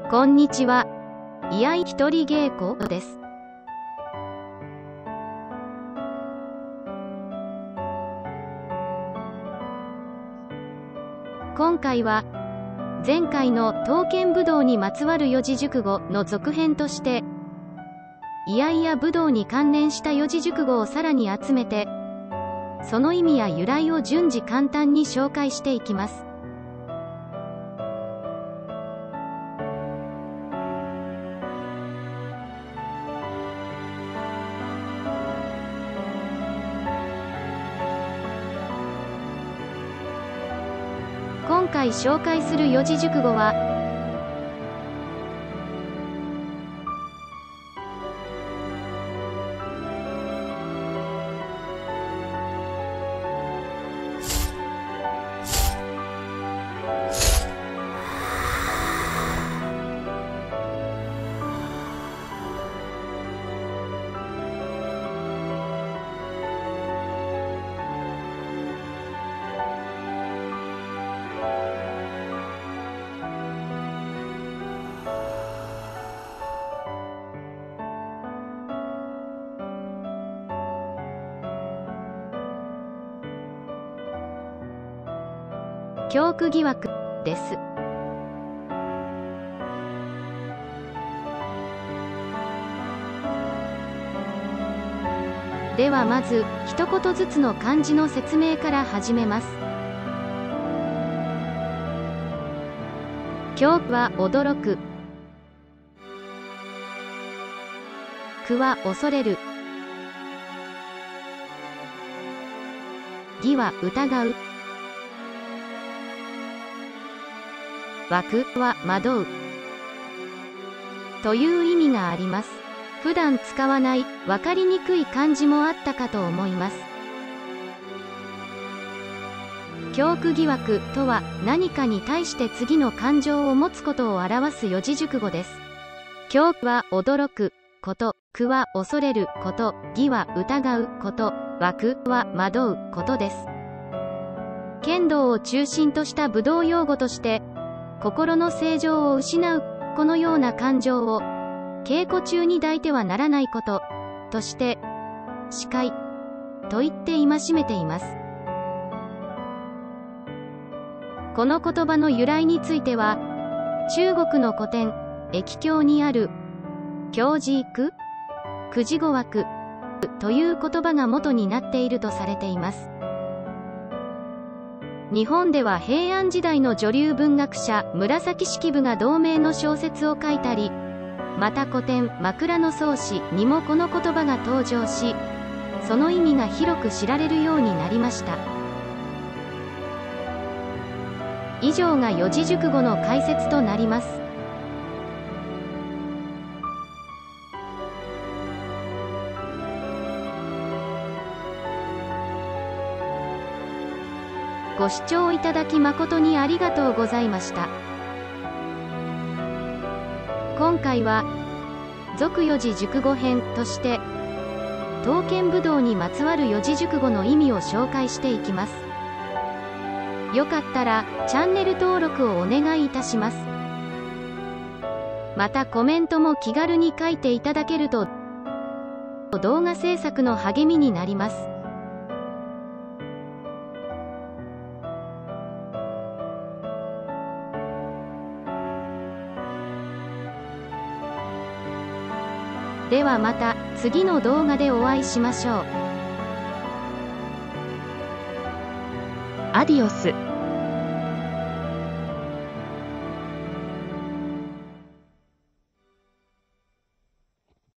こんにちは。居合一人稽古です。今回は前回の刀剣武道にまつわる四字熟語の続編として、居合や武道に関連した四字熟語をさらに集めて、その意味や由来を順次簡単に紹介していきます。今回紹介する四字熟語は、教区疑惑です。ではまず一言ずつの漢字の説明から始めます。教は驚く、区は恐れる、疑は疑う、惑は惑うという意味があります。普段使わない分かりにくい漢字もあったかと思います。教区疑惑とは何かに対して次の感情を持つことを表す四字熟語です。教は驚くこと、区は恐れること、疑は疑うこと、惑は惑うことです。剣道を中心とした武道用語として心の正常を失うこのような感情を稽古中に抱いてはならないこととして視戒と言って戒めています。この言葉の由来については中国の古典易経にある教字句、九字語枠という言葉が元になっているとされています。日本では平安時代の女流文学者紫式部が同名の小説を書いたり、また古典枕草子にもこの言葉が登場し、その意味が広く知られるようになりました。以上が四字熟語の解説となります。ご視聴いただき誠にありがとうございました。今回は続四字熟語編として刀剣武道にまつわる四字熟語の意味を紹介していきます。よかったらチャンネル登録をお願いいたします。またコメントも気軽に書いていただけると動画制作の励みになります。ではまた次の動画でお会いしましょう。アディオス。